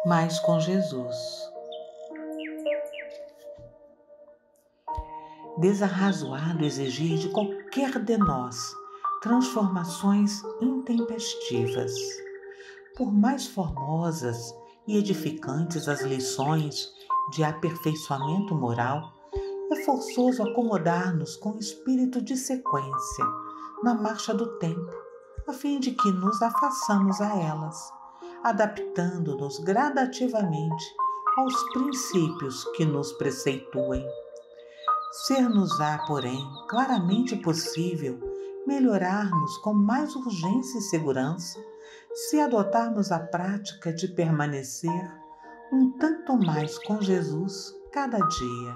mais com Jesus. Desarrazoado exigir de qualquer de nós transformações intempestivas. Por mais formosas e edificantes as lições de aperfeiçoamento moral, é forçoso acomodar-nos com espírito de sequência na marcha do tempo, a fim de que nos afaçamos a elas, adaptando-nos gradativamente aos princípios que nos preceituem. Ser-nos-á, porém, claramente possível melhorar-nos com mais urgência e segurança se adotarmos a prática de permanecer um tanto mais com Jesus cada dia.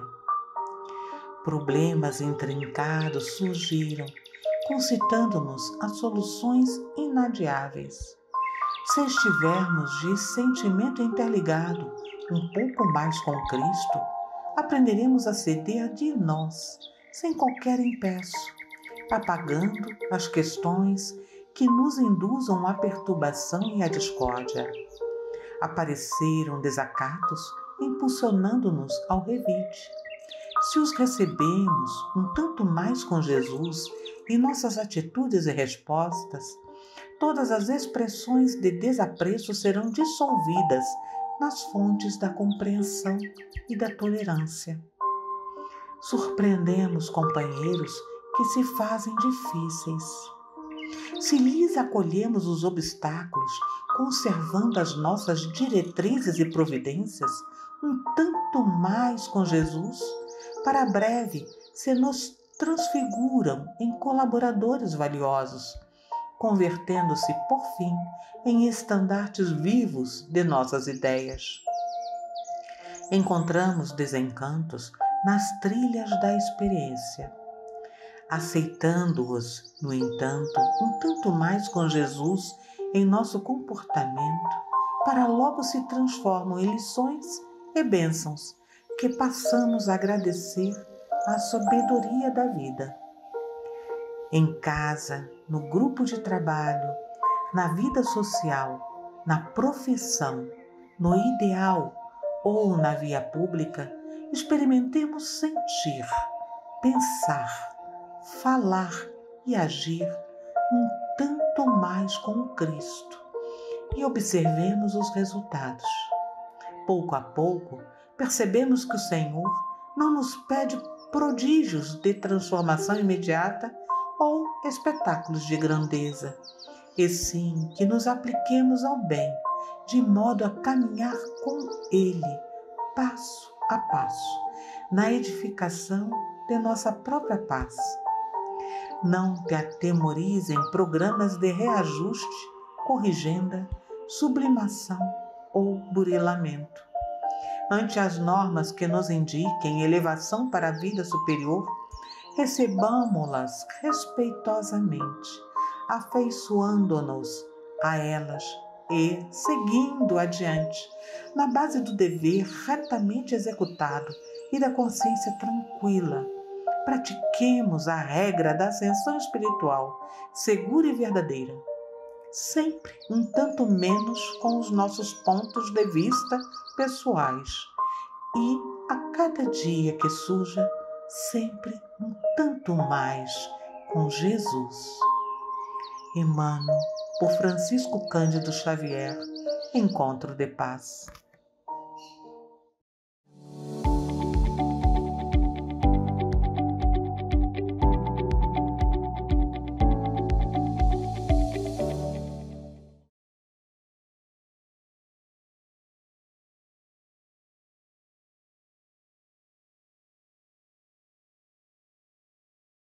Problemas intrincados surgiram, concitando-nos a soluções inadiáveis. Se estivermos de sentimento interligado um pouco mais com Cristo, aprenderemos a ceder de nós, sem qualquer impeço, apagando as questões que nos induzam à perturbação e à discórdia. Apareceram desacatos impulsionando-nos ao revide. Se os recebemos um tanto mais com Jesus em nossas atitudes e respostas, todas as expressões de desapreço serão dissolvidas nas fontes da compreensão e da tolerância. Surpreendemos companheiros que se fazem difíceis. Se lhes acolhemos os obstáculos, conservando as nossas diretrizes e providências, um tanto mais com Jesus, para breve se nos transfiguram em colaboradores valiosos, convertendo-se, por fim, em estandartes vivos de nossas ideias. Encontramos desencantos nas trilhas da experiência. Aceitando-os, no entanto, um tanto mais com Jesus em nosso comportamento, para logo se transformam em lições e bênçãos que passamos a agradecer à sabedoria da vida. Em casa, no grupo de trabalho, na vida social, na profissão, no ideal ou na via pública, experimentemos sentir, pensar, falar e agir um tanto mais com o Cristo e observemos os resultados. Pouco a pouco, percebemos que o Senhor não nos pede prodígios de transformação imediata ou espetáculos de grandeza, e sim que nos apliquemos ao bem, de modo a caminhar com Ele, passo a passo, na edificação de nossa própria paz. Não te atemorizem programas de reajuste, corrigenda, sublimação ou burilamento. Ante as normas que nos indiquem elevação para a vida superior, recebamo-las respeitosamente, afeiçoando-nos a elas e, seguindo adiante, na base do dever retamente executado e da consciência tranquila, pratiquemos a regra da ascensão espiritual, segura e verdadeira, sempre um tanto menos com os nossos pontos de vista pessoais e, a cada dia que surja, sempre um tanto mais com Jesus. Emmanuel, por Francisco Cândido Xavier, Encontro de Paz.